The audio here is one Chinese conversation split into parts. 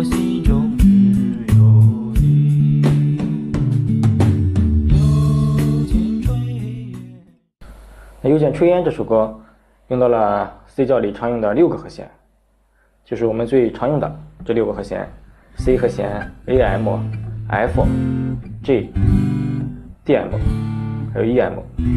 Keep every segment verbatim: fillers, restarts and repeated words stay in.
我心中只有你。又见炊烟。 又见炊烟这首歌用到了 C 调里常用的六个和弦，就是我们最常用的这六个和弦 ：C 和弦、A M、F、G、D M， 还有 E M。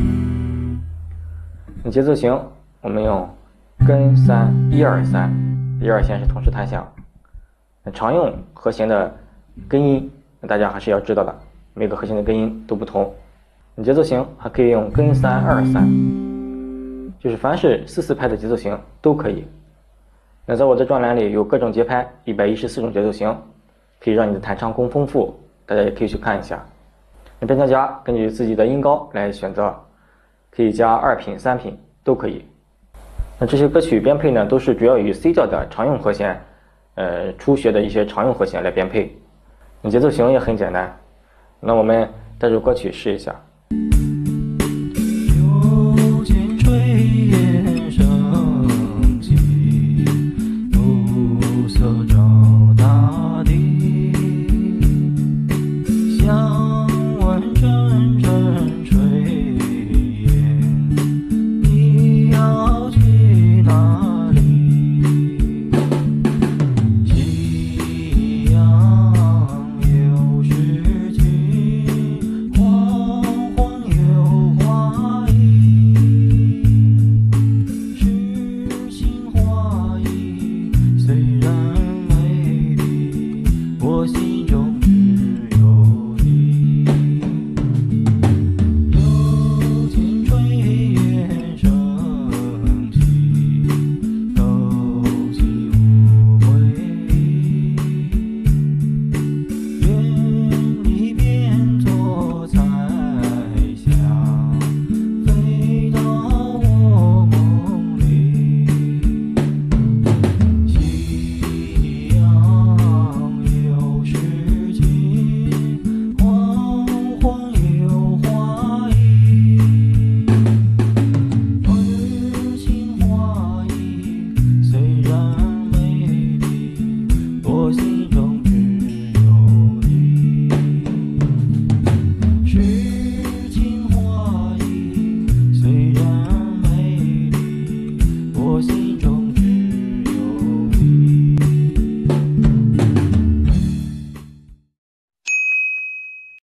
那节奏型我们用根三一二三，一二弦是同时弹响。常用和弦的根音，大家还是要知道的，每个和弦的根音都不同。节奏型还可以用根三二三，就是凡是四四拍的节奏型都可以。那在我的专栏里有各种节拍，一百一十四种节奏型，可以让你的弹唱更丰富，大家也可以去看一下。那编曲家根据自己的音高来选择，可以加二品、三品都可以。那这些歌曲编配呢，都是主要以 C 调的常用和弦，呃，初学的一些常用和弦来编配。那节奏型也很简单，那我们带着歌曲试一下。